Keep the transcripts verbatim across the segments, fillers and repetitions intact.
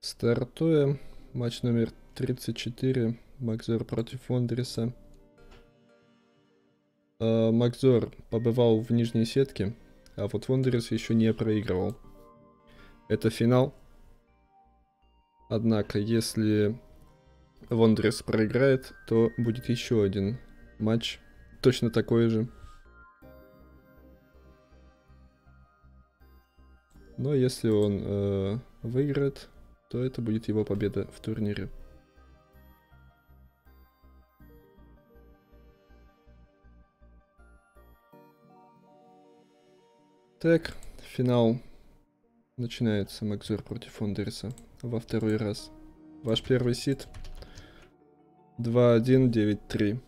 Стартуем. Матч номер тридцать четыре. Макзор против Вондереса. Э, Макзор побывал в нижней сетке, а вот Вондерес еще не проигрывал. Это финал. Однако, если Вондерес проиграет, то будет еще один матч, точно такой же. Но если он э, выиграет, то это будет его победа в турнире. Так, финал начинается. Макзор против Вондереса во второй раз. Ваш первый сид. два один девять три.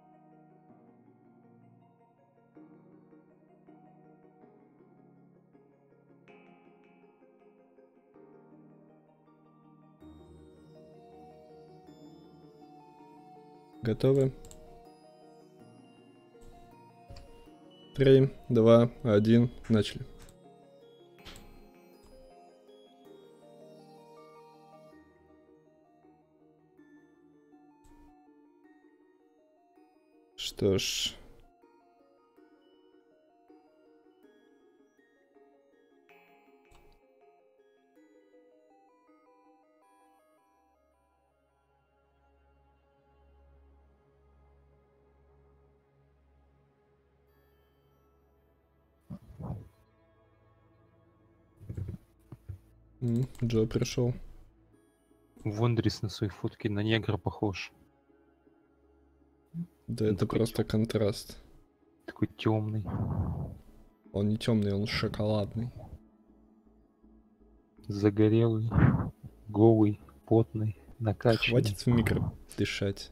Готовы? три, два, один, начали. Что ж. М, Джо пришел. Вондерес на своей фотке на негра похож. Да Он это такой просто тём- контраст. Такой темный. Он не темный, он шоколадный. Загорелый. Голый. Потный. Накачанный. Хватит в микро дышать.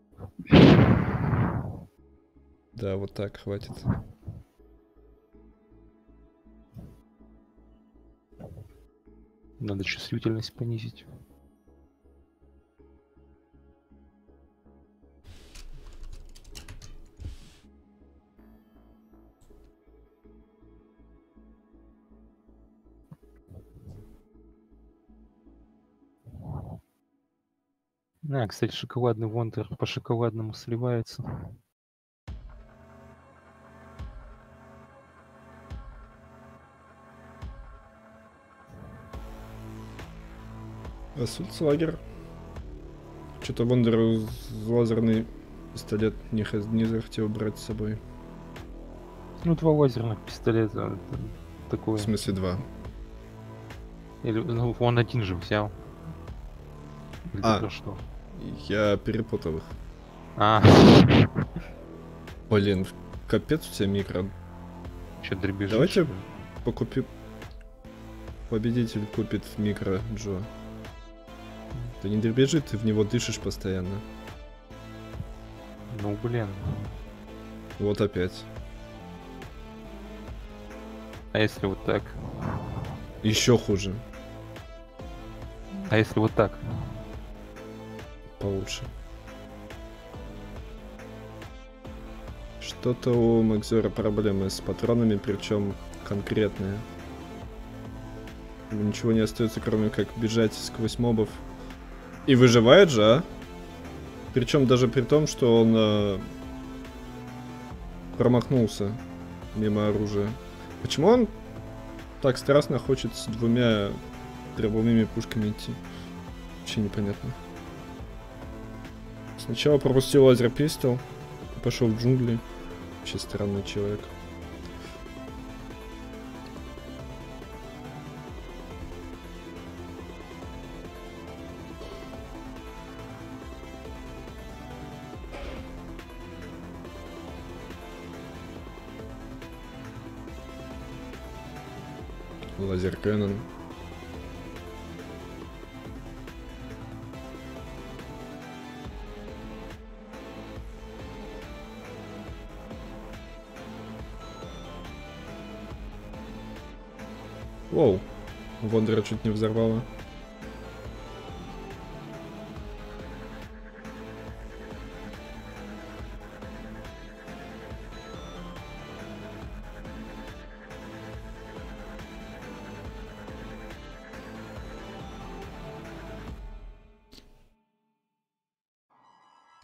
Да, вот так хватит. Надо чувствительность понизить. А, кстати, шоколадный Вондер по шоколадному сливается. Асульцлагер. Что-то Вондер лазерный пистолет не, х- не захотел брать с собой. Ну, два лазерных пистолета. это В Такое. смысле два. Или, ну, он один же взял. Или ты А. про что? Я перепутал их. А, Блин, капец у тебя микро. что, дребезжишь? Давайте- что ли? Покупи... Победитель купит микро, Джо. Ты не дребезжит, ты в него дышишь постоянно. Ну, блин. Вот опять. А если вот так? Еще хуже. А если вот так? Получше. Что-то у Макзора проблемы с патронами, причем конкретные. Ему ничего не остается, кроме как бежать сквозь мобов. И выживает же, а? Причем даже при том, что он э, промахнулся мимо оружия. Почему он так страстно хочет с двумя дробовыми пушками идти? Вообще непонятно. Сначала пропустил лазер пистол, пошел в джунгли. Вообще странный человек. Лазер Кэннон. Воу. Вондера чуть не взорвало.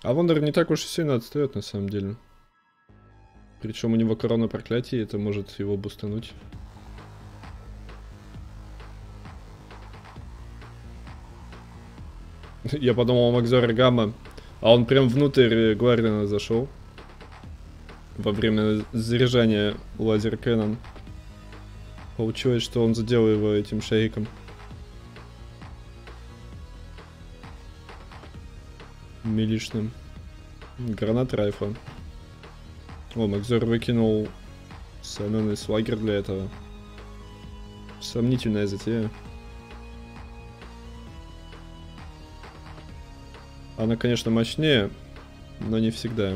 А Вондер не так уж и сильно отстает на самом деле. Причем у него корона проклятия, это может его бустануть. Я подумал, Макзор Гамма, а он прям внутрь Гвардиана зашел. Во время заряжания лазер Кэннон. Получилось, что он задел его этим шейком. Милишным. Гранат райфа. О, Макзор выкинул соленый свагер для этого. Сомнительная затея. Она, конечно, мощнее, но не всегда.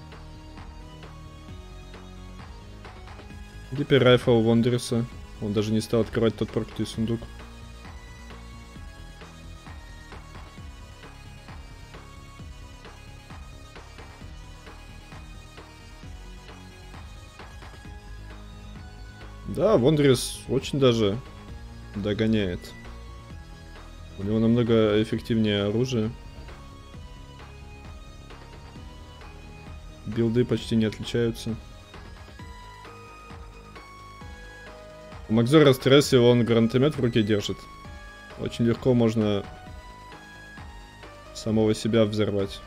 Гиперрайфа у Вондерса. Он даже не стал открывать тот проклятый сундук. Да, Вондрис очень даже догоняет. У него намного эффективнее оружие. Билды почти не отличаются. У Макзора стресс, и он гранатомет в руке держит. Очень легко можно самого себя взорвать.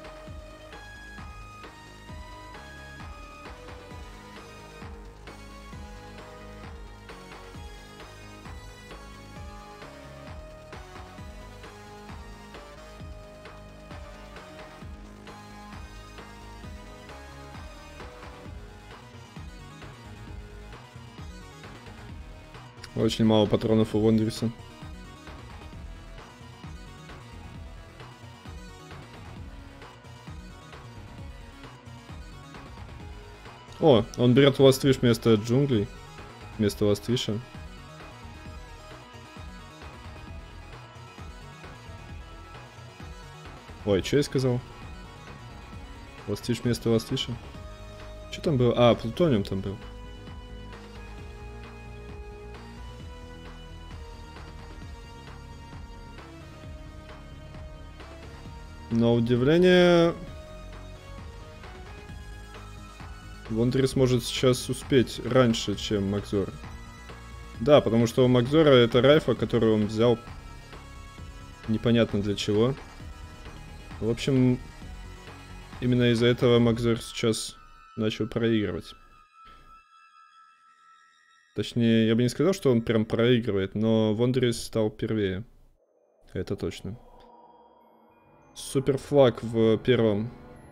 Очень мало патронов у Вондерса. О, он берет Ластвиш вместо джунглей. Вместо Ластвиша. Ой, что я сказал? Ластвиш вместо Ластвиша? Что там было? А, плутониум там был. На удивление, Вондрис может сейчас успеть раньше, чем Макзор. Да, потому что у Макзора это райфа, которую он взял непонятно для чего. В общем, именно из-за этого Макзор сейчас начал проигрывать. Точнее, я бы не сказал, что он прям проигрывает, но Вондрис стал первее. Это точно. Суперфлаг в первом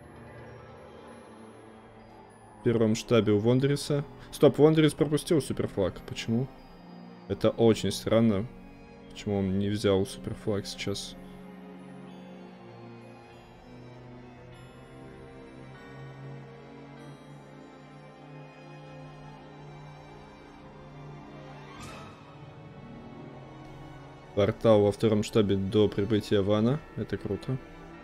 первом штабе у Вондриса. Стоп, Вондрис пропустил суперфлаг. Почему? Это очень странно. Почему он не взял суперфлаг сейчас? Портал во втором штабе до прибытия Вана. Это круто.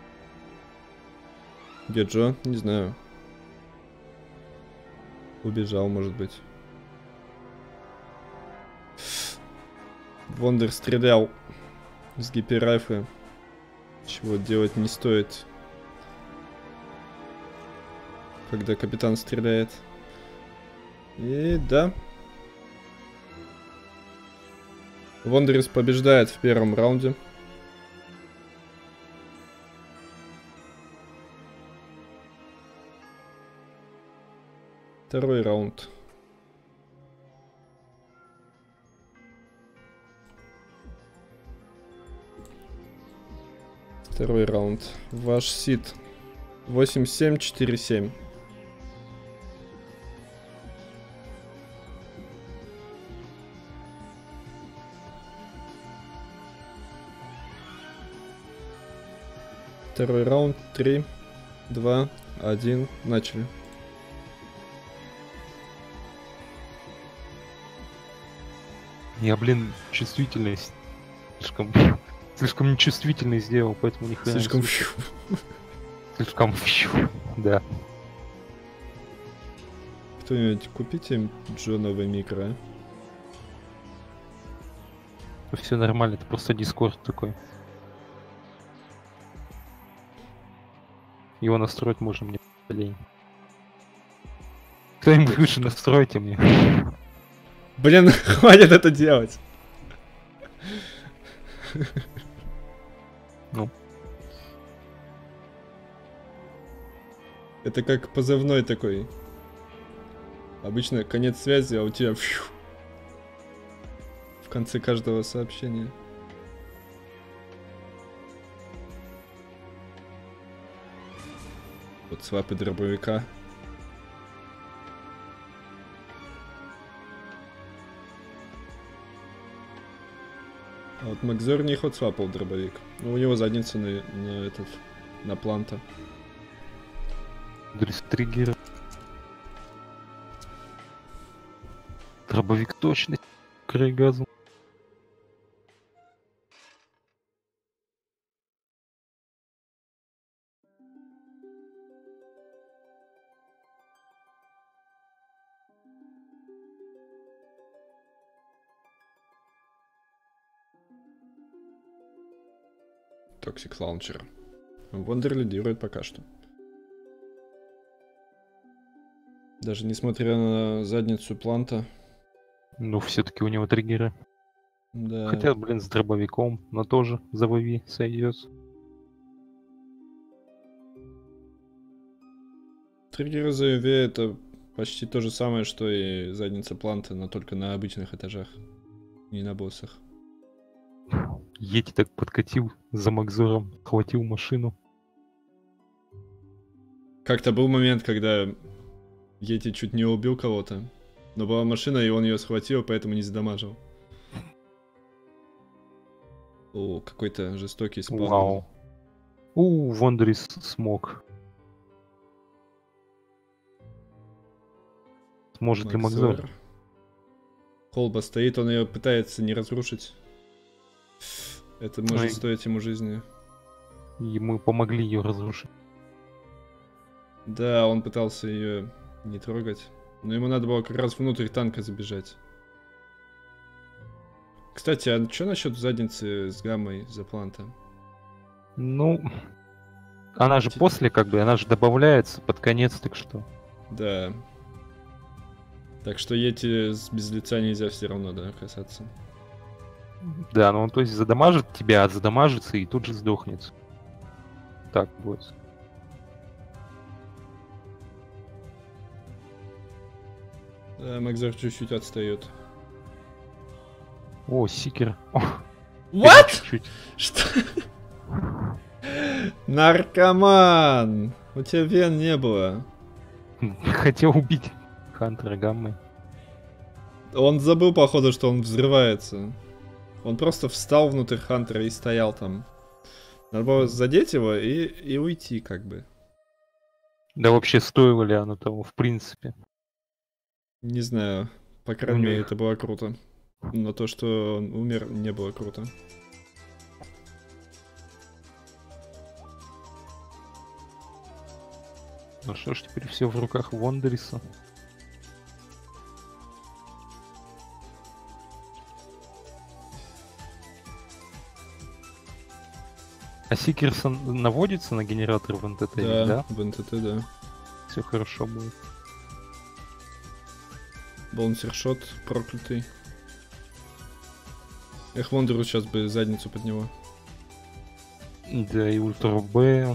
Где Джо? Не знаю. Убежал, может быть. Вондер стрелял с гиперрайфы. Чего делать не стоит, когда капитан стреляет. И да. Вондерис побеждает в первом раунде. Второй раунд. Второй раунд. Ваш сид. восемь семь четыре семь. Второй раунд. три, два, один. Начали. Я, блин, чувствительность слишком, слишком нечувствительный сделал, поэтому ни хрена. Слишком... Слишком... Да. Кто-нибудь купите Джо новый микро, а? Все нормально, это просто дискорд такой. Его настроить можно мне, лень. Кто-нибудь лучше настройте мне. Блин, хватит это делать. Ну. Это как позывной такой. Обычно конец связи, а у тебя фью, в конце каждого сообщения. Вот свапы дробовика. А вот Макзор не ход свапал дробовик. Ну, у него задница на, на этот, на планта. Триггер. Дробовик точно. Край газу. Токсик лаунчер. Вондер лидирует пока что. Даже несмотря на задницу планта. Ну, все-таки у него триггеры. Да. Хотя, блин, с дробовиком, но тоже за ВВ сойдет. Триггеры за ю ви это почти то же самое, что и задница планта, но только на обычных этажах. Не на боссах. Ети так подкатил за Макзором, хватил машину. Как-то был момент, когда Йети чуть не убил кого-то. Но была машина, и он ее схватил, поэтому не задамажил. О, какой-то жестокий спаун. Вау. У, Вондрис смог. Сможет ли Макзор? Колба стоит, он ее пытается не разрушить. Это может Ой. стоить ему жизни. И мы помогли ее разрушить. Да, он пытался ее не трогать. Но ему надо было как раз внутрь танка забежать. Кстати, а что насчет задницы с гаммой за планта? Ну, она же после, как бы, она же добавляется под конец, так что. Да. Так что Йети без лица нельзя все равно, да, касаться. Да, ну он, то есть, задамажит тебя, задамажится и тут же сдохнет. Так будет. Да, Макзор чуть-чуть отстает. О, Сикер. What? Чуть-чуть. Что? Наркоман! У тебя вен не было. Хотел убить Хантера Гаммой. Он забыл, походу, что он взрывается. Он просто встал внутрь Хантера и стоял там. Надо было задеть его и, и уйти, как бы. Да вообще стоило ли оно того, в принципе? Не знаю. По крайней мере, Умер. это было круто. Но то, что он умер, не было круто. Ну что ж, теперь все в руках Вондериса. А Сикерсон наводится на генератор в эн тэ тэ, Да, да? в эн тэ тэ, да. Все хорошо будет. Баунсершот проклятый. Эх, Вондеру сейчас бы задницу под него. Да, и Ультра Б.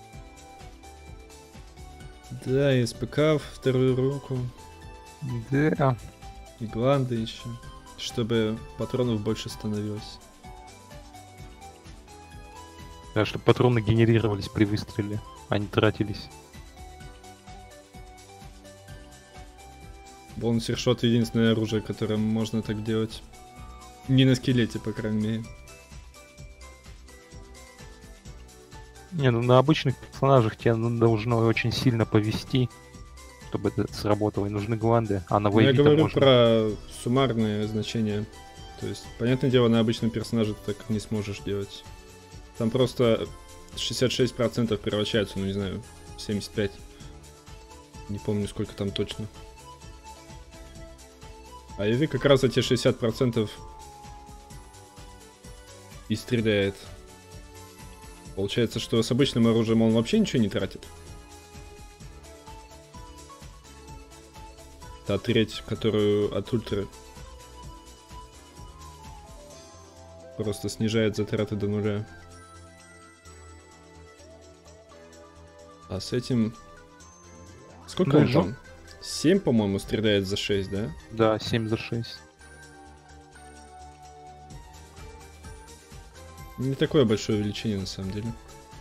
Да, и СПК в вторую руку. Да. И гланды еще. Чтобы патронов больше становилось. Да, чтобы патроны генерировались при выстреле, а не тратились. Баунсершот единственное оружие, которым можно так делать. Не на скелете, по крайней мере. Не, ну на обычных персонажах тебе ну, должно очень сильно повести, чтобы это сработало. И нужны гланды, а на Но я вейве говорю можно... про суммарные значения. То есть, понятное дело, на обычном персонаже ты так не сможешь делать. Там просто шестьдесят шесть процентов превращаются, ну не знаю, в семьдесят пять процентов. Не помню, сколько там точно. А ю ви как раз эти шестьдесят процентов и стреляет. Получается, что с обычным оружием он вообще ничего не тратит. Та треть, которую от ультры просто снижает затраты до нуля. А с этим... Сколько Да, он жо- там? семь, по-моему, стреляет за шесть, да? Да, семь за шесть. Не такое большое увеличение, на самом деле.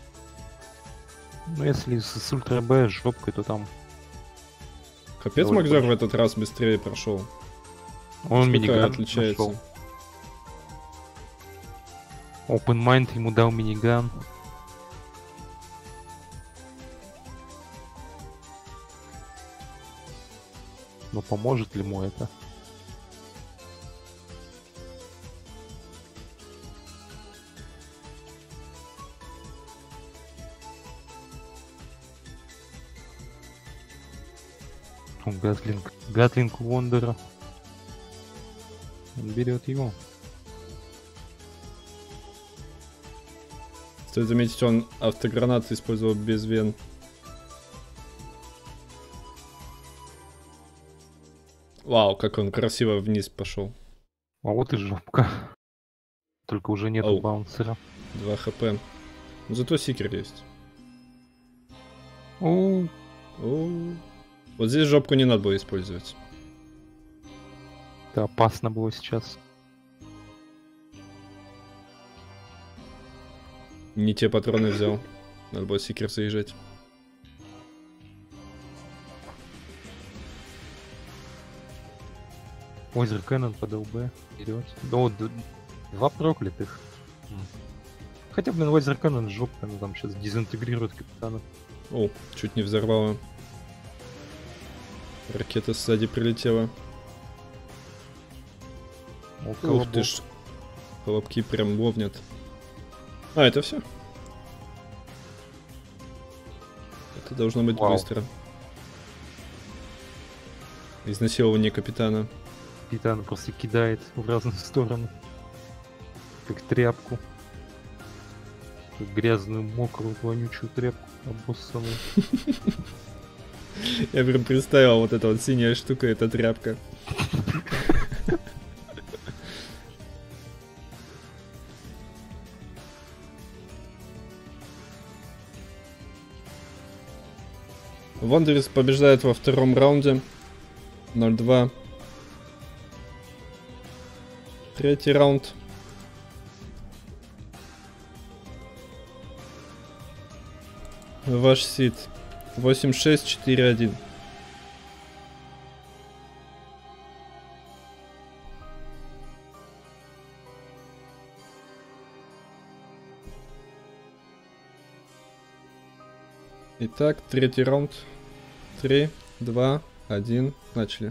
Ну, если с, с ультра Б с жопкой, то там Капец, Довольно Макзор в большой. этот раз быстрее прошел. он Сколько миниган отличается? нашел. Open Mind ему дал миниган. Но поможет ли ему это? Гатлинг. Гатлинг Вондера. Он берет его. Стоит заметить, он автогранаты использовал без вен. Вау, как он красиво вниз пошел. А вот и жопка. Только уже нету Оу. баунсера. два хп. Но зато сикер есть. Оу. О. Вот здесь жопку не надо было использовать. Это опасно было сейчас. Не те патроны взял. Надо было сикер заезжать. Озер Кэннон под ЛБ вперед. Да вот д- два проклятых. М. Хотя, блин, Озер Кэннон жопка, ну там сейчас дезинтегрирует капитана. О, чуть не взорвало. Ракета сзади прилетела. О, Ух колобок. ты ж. Колобки прям ловнят. А, это все? Это должно быть Вау. быстро. Изнасилование капитана. Капитан просто кидает в разные стороны. Как тряпку. Как грязную, мокрую, вонючую тряпку обоссанную. Я прям представил, вот эта вот синяя штука, это тряпка. Вондерис побеждает во втором раунде. ноль два. Третий раунд. Ваш сид. восемь шесть четыре один. Итак, третий раунд. три, два, один. Начали.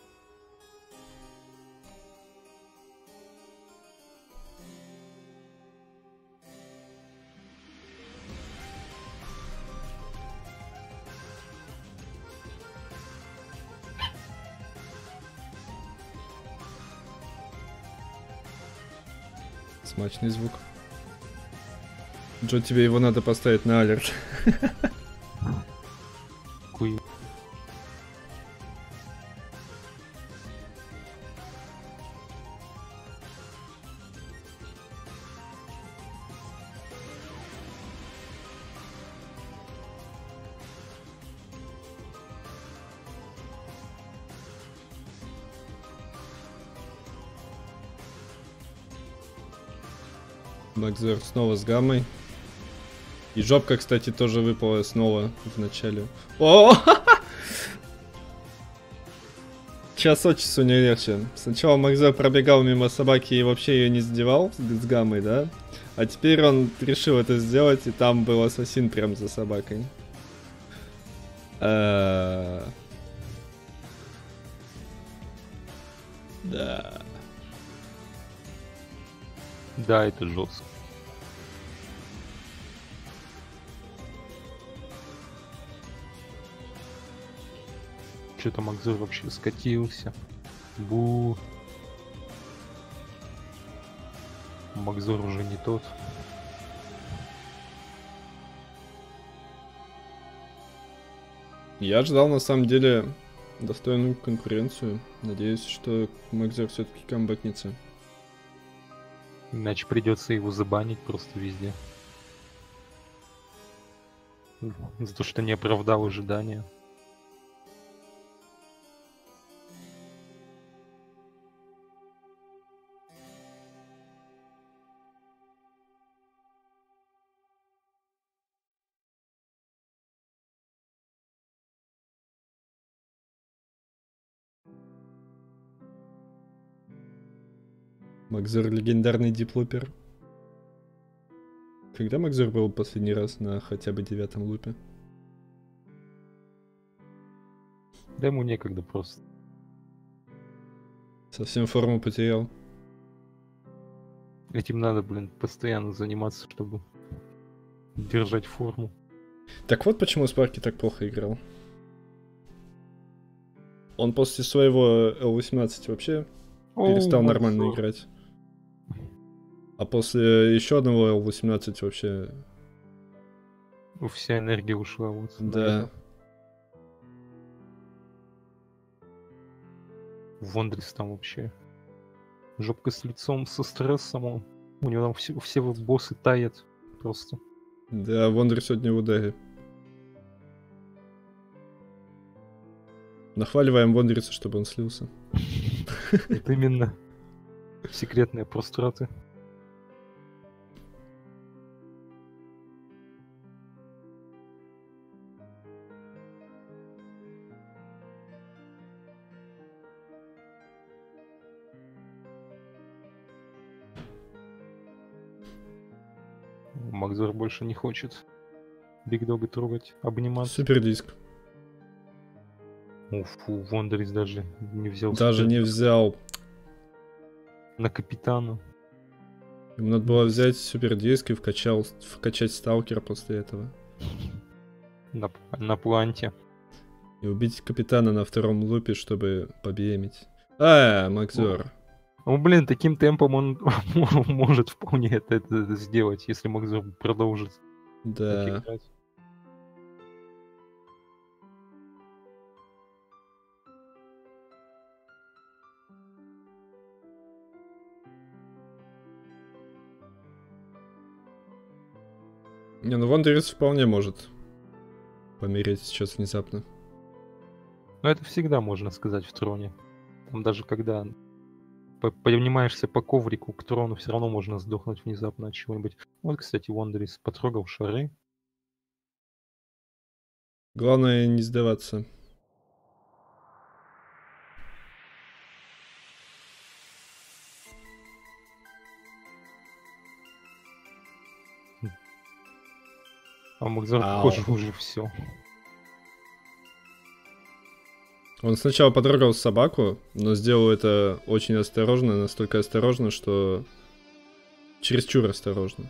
Смачный звук. Джо, тебе его надо поставить на алерт. Хуй. Макзор снова с гаммой. И жопка, кстати, тоже выпала снова в начале. О! Час от часу не легче. Сначала Макзор пробегал мимо собаки и вообще ее не задевал с гаммой, да? А теперь он решил это сделать, и там был ассасин прям за собакой. Э, Да. Да, это жестко. Что-то Макзор вообще скатился. Бу. Макзор уже не тот. Я ждал на самом деле достойную конкуренцию. Надеюсь, что Макзер все-таки камбэкнется. Иначе придется его забанить просто везде. За то, что не оправдал ожидания. Макзер легендарный диплупер. Когда Макзер был последний раз на хотя бы девятом лупе? Да ему некогда просто. Совсем форму потерял. Этим надо, блин, постоянно заниматься, чтобы держать форму. Так вот почему Спарки так плохо играл. Он после своего эл восемнадцать вообще перестал О, нормально Макзор. играть. А после еще одного эл восемнадцать вообще... Вся энергия ушла вот. на Да. это. Вондрис там вообще. Жопка с лицом, со стрессом. Он. У него там все, все боссы таят просто. Да, Вондер сегодня в ударе. Нахваливаем Вондриса, чтобы он слился. Вот именно. Секретные простраты. Макзор больше не хочет Биг Дога трогать, обниматься. Супер диск. Уф, Вондрис даже не взял. Даже не взял. На капитана. Ему надо было взять супер диск и вкачал, вкачать сталкера после этого. На, на планте. И убить капитана на втором лупе, чтобы побемить. А, Макзор. Ну, блин, таким темпом он может вполне это, это, это сделать, если Макзор продолжит так Да. играть. Не, ну Вондерис вполне может помереть сейчас внезапно. Но это всегда можно сказать в троне. Там даже когда по- поднимаешься по коврику к трону, все равно можно сдохнуть внезапно от чего-нибудь. Вот, кстати, Вондрис потрогал шары. Главное не сдаваться. А Макзор, Ау. похоже, уже все. Он сначала потрогал собаку, но сделал это очень осторожно, настолько осторожно, что чересчур осторожно.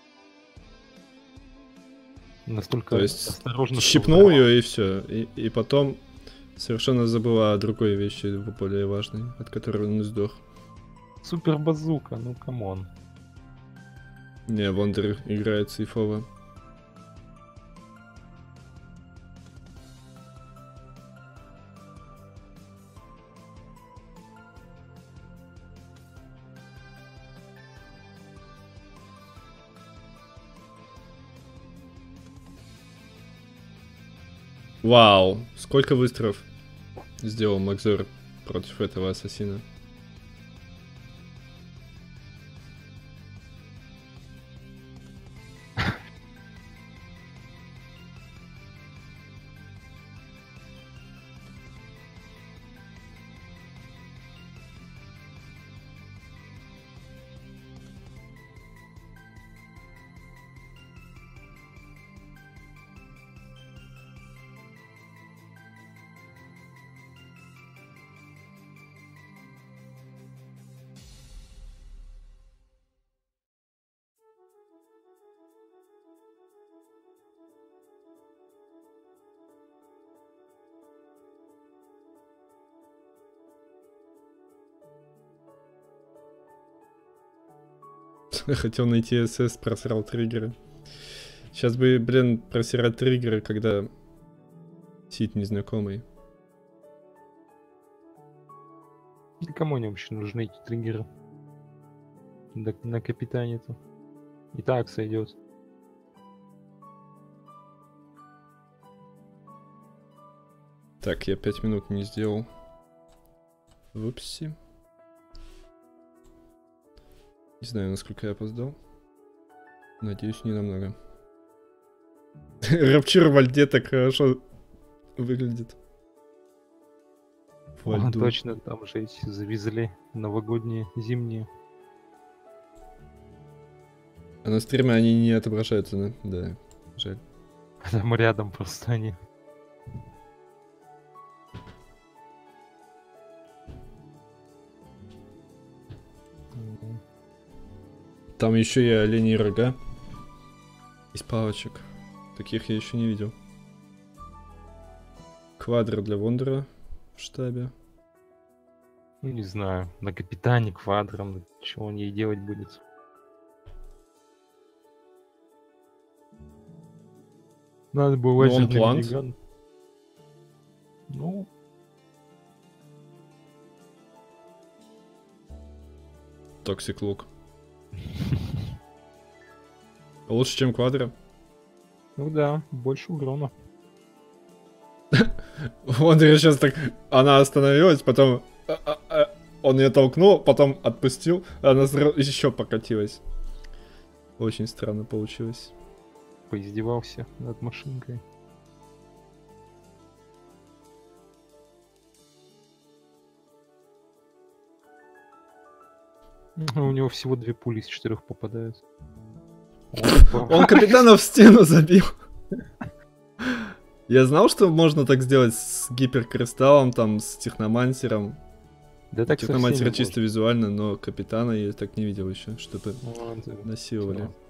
Настолько То есть осторожно, что щипнул взорвал. ее и все. И, и потом совершенно забыл о другой вещи, более важной, от которой он сдох. Супер базука, ну камон. Не, Вондер играет сейфово. Вау, сколько выстрелов сделал Макзор против этого ассасина. Хотел найти СС, просрал триггеры. Сейчас бы, блин, просирать триггеры, когда Сид незнакомый. И кому они вообще нужны, эти триггеры? Да, на капитане-то. И так сойдет. Так, я пять минут не сделал. Вупси. Не знаю, насколько я опоздал. Надеюсь, не намного. Рапчир в льде так хорошо выглядит. Во А, льду. точно, там же эти завезли новогодние, зимние. А на стриме они не отображаются, да? Да, жаль. Там рядом просто они. Там еще и оленьи рога. Из палочек. Таких я еще не видел. Квадро для Вондера в штабе. Ну, не знаю, на капитане квадром, что он ей делать будет. Надо было Ну, он лазерный плант. миниган. Ну, Токсик лук. Лучше, чем квадро. ну да, больше урона. Вондер сейчас так... Она остановилась, потом... а, а, а, Он ее толкнул, потом отпустил, она еще покатилась. Очень странно получилось. Поиздевался над машинкой. А у него всего две пули из четырех попадают. Он капитана в стену забил. Я знал, что можно так сделать с гиперкристаллом, там, с техномансером. Да так со Техномансера всеми чисто можно. визуально, но капитана я так не видел еще, чтобы Ну, это- насиловали. всё.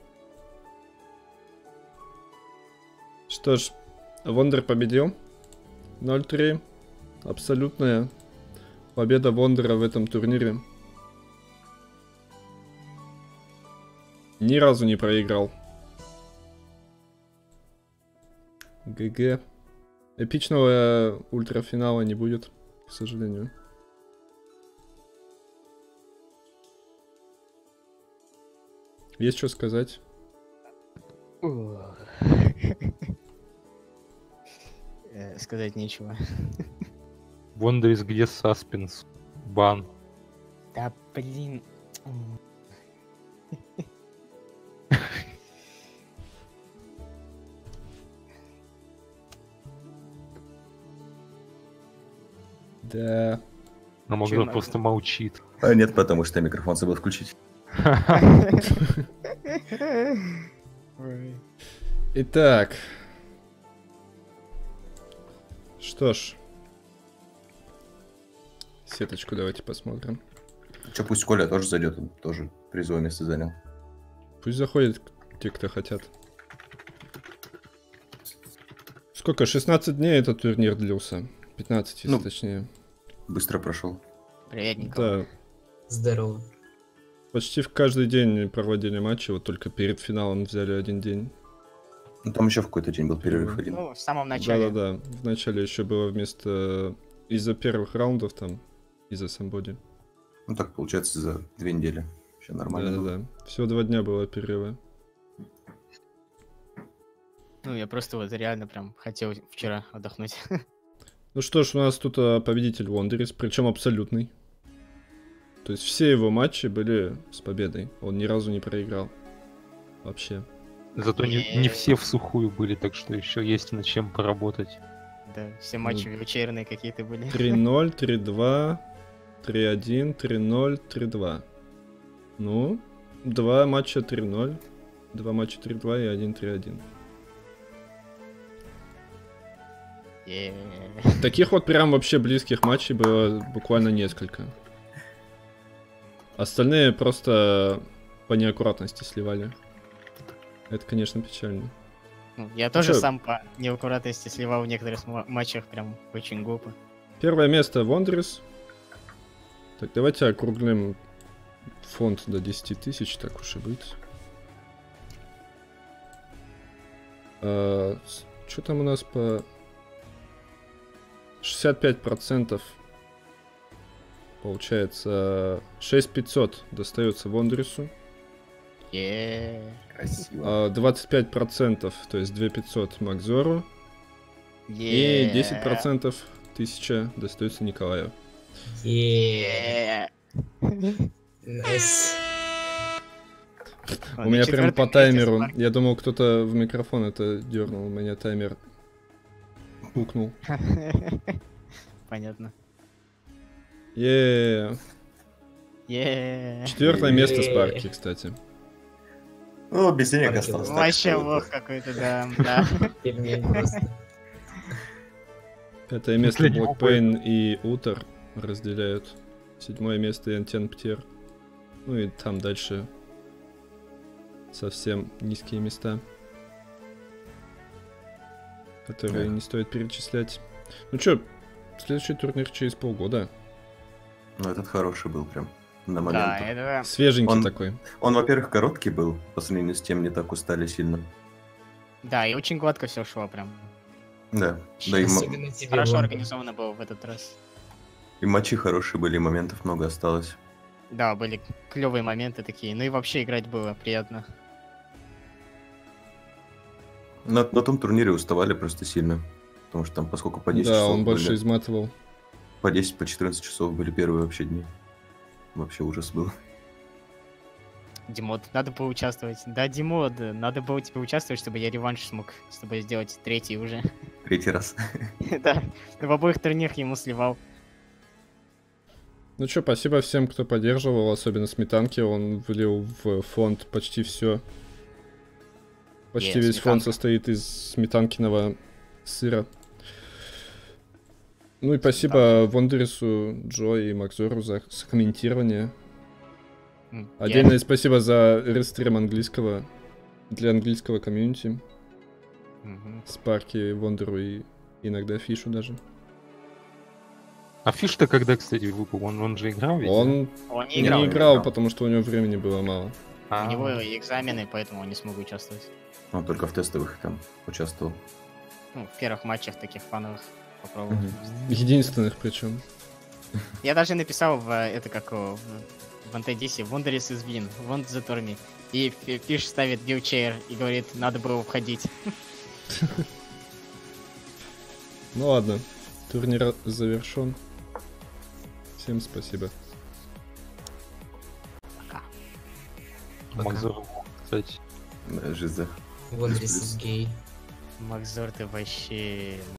Что ж, Вондер победил. ноль три. Абсолютная победа Вондера в этом турнире. Ни разу не проиграл. ГГ. Эпичного ультрафинала не будет, к сожалению. Есть что сказать? Э, Сказать нечего. Вондрис, где саспенс? Бан. Да блин. М. Да. А может, Чё он надо? просто молчит. А нет, потому что я микрофон забыл включить. Ой. Итак. Что ж. Сеточку давайте посмотрим. Че, пусть Коля тоже зайдет, он тоже призовое место занял. Пусть заходят те, кто хотят. Сколько? шестнадцать дней этот турнир длился. пятнадцать, если Ну, точнее. Быстро прошел. Привет, Николай. Да. Здорово. Почти в каждый день проводили матчи, вот только перед финалом взяли один день. Ну там еще в какой-то день был перерыв один. Ну, в самом начале. Да-да-да. В начале еще было вместо... Из-за первых раундов там, из-за самбоди. Ну так получается за две недели. Все нормально было. Да-да-да. Всего два дня было перерыва. Ну, я просто вот реально прям хотел вчера отдохнуть. Ну что ж, у нас тут а, победитель Вондерис, причем абсолютный. То есть все его матчи были с победой. Он ни разу не проиграл. Вообще. Зато не, не все в сухую были, так что еще есть над чем поработать. Да, все матчи вечерние какие-то были. три ноль, три два, три один, три ноль, три два. Ну, два матча три ноль, два матча три два и один три один. Е. Таких вот прям вообще близких матчей было буквально несколько. Остальные просто по неаккуратности сливали. Это, конечно, печально. Ну, Я тоже чё? сам по неаккуратности сливал в некоторых ма- матчах прям очень глупо. Первое место Вондерис. Так, давайте округлим фонд до десяти тысяч, так уж и быть. Что там у нас по шестьдесят пять процентов. Получается, шесть тысяч пятьсот достается Вондрису. Е. Красиво. а двадцать пять процентов, то есть две тысячи пятьсот Макзору. И десять процентов тысяча достается Николаю. Еее. Е. Найс. У меня прям по таймеру. Я думал, кто-то в микрофон это дернул. У меня таймер пукнул. Понятно. Е. Е. Четвертое место Е. Спарки, кстати. Ну, без денег Парки осталось. так Вообще что- лох какой-то, да. Да. Пельмень просто. Пятое место Для него Блокпейн и Утер разделяют. Седьмое место Янтен Птер. Ну и там дальше совсем низкие места, которые Да. не стоит перечислять. Ну чё, следующий турнир через полгода. Ну, этот хороший был прям. На Да, момент. это... Свеженький Он- такой. Он, во-первых, короткий был, по сравнению с тем, не так устали сильно. Да, и очень гладко все шло прям. Да. Да и, м- Особенно тебе, Хорошо Вон. организовано было в этот раз. и матчи хорошие были, и моментов много осталось. Да, были клевые моменты такие. Ну и вообще играть было приятно. На, на том турнире уставали просто сильно. Потому что там, поскольку по десять Да, часов он больше были, изматывал. по десять, по четырнадцать часов были первые вообще дни. Вообще ужас был. Димод, надо было участвовать. Да, Димод, надо было тебе участвовать, чтобы я реванш смог с тобой сделать третий уже. Третий раз. Да, в обоих турнирах ему сливал. Ну чё, спасибо всем, кто поддерживал, особенно Сметанки. Он влил в фонд почти все. Почти Е, весь фонд Сметанка. состоит из сметанкиного сыра. Ну и спасибо Вондерису, Джо и Макзору за с- комментирование. М, я- Отдельное спасибо за рестрим английского для английского комьюнити. Мгм. Спарки, Вондеру и иногда Фишу даже. А Фиш-то когда, кстати, выпал? Он, он же играл ведь? Он Он не не играл. играл, играл. потому что у него времени было мало. да? У А, него экзамены, поэтому он не смог участвовать. Он только в тестовых там участвовал. Ну, в первых матчах таких фановых попробовал. Мгм. Единственных причем. Я даже написал в э, это как его, в, в антидисе Wonderless is win, want the tourney. И Фи- Фиш ставит вилчейр и говорит, надо было входить. Ну ладно, турнир завершен. Всем спасибо. Макзор, кстати. Да, жиза. Вондрис из гей. Макзор, ты вообще